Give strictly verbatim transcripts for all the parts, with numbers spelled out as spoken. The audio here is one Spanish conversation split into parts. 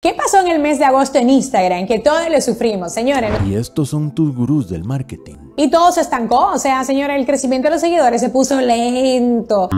¿Qué pasó en el mes de agosto en Instagram? Que todos lo sufrimos, señores. Y estos son tus gurús del marketing. Y todo se estancó, o sea, señores, el crecimiento de los seguidores se puso lento.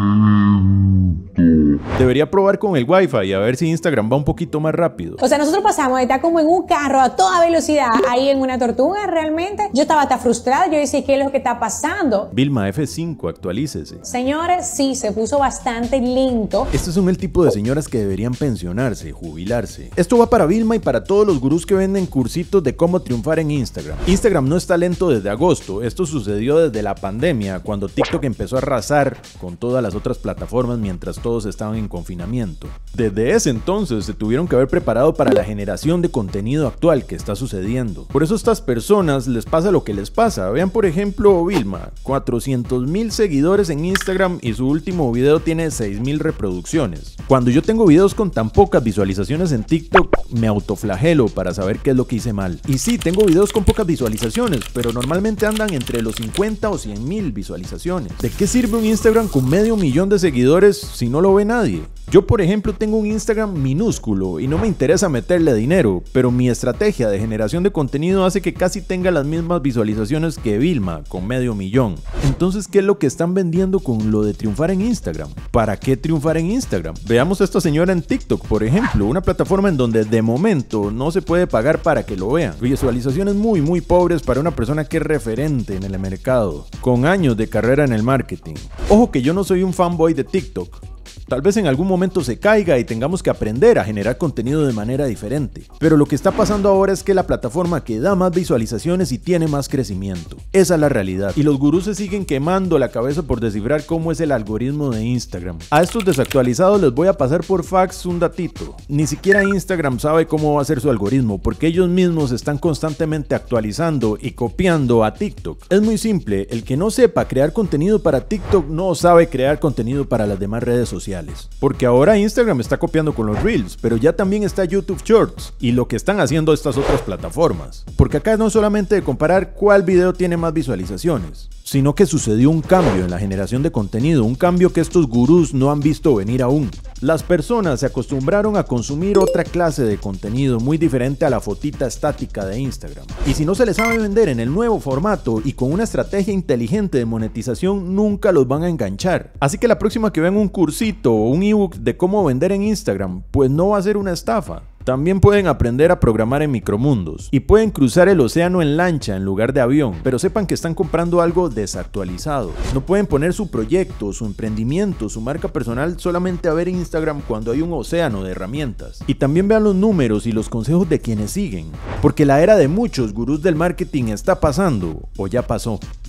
Debería probar con el Wi-Fi y a ver si Instagram va un poquito más rápido. O sea, nosotros pasamos de estar como en un carro a toda velocidad, ahí en una tortuga, realmente. Yo estaba hasta frustrada, yo decía, ¿qué es lo que está pasando? Vilma, F cinco, actualícese. Señores, sí, se puso bastante lento. Estos son el tipo de señoras que deberían pensionarse, jubilarse. Esto va para Vilma y para todos los gurús que venden cursitos de cómo triunfar en Instagram. Instagram no está lento desde agosto, esto sucedió desde la pandemia, cuando TikTok empezó a arrasar con todas las otras plataformas mientras todos estaban en confinamiento. Desde ese entonces se tuvieron que haber preparado para la generación de contenido actual que está sucediendo. Por eso a estas personas les pasa lo que les pasa. Vean por ejemplo Vilma, cuatrocientos mil seguidores en Instagram y su último video tiene seis mil reproducciones. Cuando yo tengo videos con tan pocas visualizaciones en TikTok, me autoflagelo para saber qué es lo que hice mal. Y sí, tengo videos con pocas visualizaciones, pero normalmente andan entre los cincuenta o cien mil visualizaciones. ¿De qué sirve un Instagram con medio millón de seguidores si no lo ve nadie? Yo por ejemplo tengo un Instagram minúsculo y no me interesa meterle dinero, pero mi estrategia de generación de contenido hace que casi tenga las mismas visualizaciones que Vilma, con medio millón. Entonces, ¿qué es lo que están vendiendo con lo de triunfar en Instagram? ¿Para qué triunfar en Instagram? Veamos a esta señora en TikTok, por ejemplo, una plataforma en donde de momento no se puede pagar para que lo vean. Visualizaciones muy muy pobres para una persona que es referente en el mercado, con años de carrera en el marketing. Ojo que yo no soy un fanboy de TikTok. Tal vez en algún momento se caiga y tengamos que aprender a generar contenido de manera diferente. Pero lo que está pasando ahora es que la plataforma que da más visualizaciones y tiene más crecimiento. Esa es la realidad. Y los gurús se siguen quemando la cabeza por descifrar cómo es el algoritmo de Instagram. A estos desactualizados les voy a pasar por fax un datito. Ni siquiera Instagram sabe cómo va a ser su algoritmo, porque ellos mismos están constantemente actualizando y copiando a TikTok. Es muy simple, el que no sepa crear contenido para TikTok no sabe crear contenido para las demás redes sociales. Porque ahora Instagram está copiando con los Reels, pero ya también está YouTube Shorts y lo que están haciendo estas otras plataformas. Porque acá no es solamente de comparar cuál video tiene más visualizaciones, sino que sucedió un cambio en la generación de contenido, un cambio que estos gurús no han visto venir aún. Las personas se acostumbraron a consumir otra clase de contenido muy diferente a la fotita estática de Instagram. Y si no se les sabe vender en el nuevo formato y con una estrategia inteligente de monetización, nunca los van a enganchar. Así que la próxima que vean un cursito o un ebook de cómo vender en Instagram, pues no va a ser una estafa. También pueden aprender a programar en micromundos y pueden cruzar el océano en lancha en lugar de avión, pero sepan que están comprando algo desactualizado. No pueden poner su proyecto, su emprendimiento, su marca personal solamente a ver Instagram cuando hay un océano de herramientas. Y también vean los números y los consejos de quienes siguen, porque la era de muchos gurús del marketing está pasando o ya pasó.